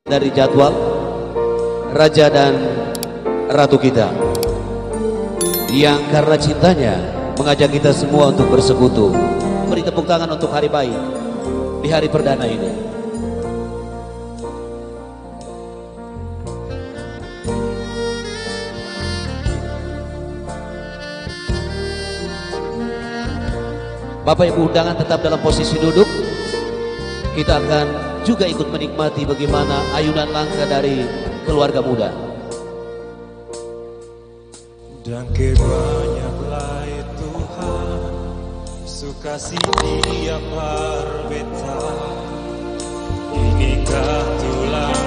dari jadwal Raja dan Ratu kita yang karena cintanya mengajak kita semua untuk bersekutu. Beri tepuk tangan untuk hari baik di hari perdana ini. Bapak Ibu undangan tetap dalam posisi duduk. Kita akan juga ikut menikmati bagaimana ayunan langkah dari keluarga muda. Dan banyaklah Tuhan sukasi dia parbeta, inikah tulah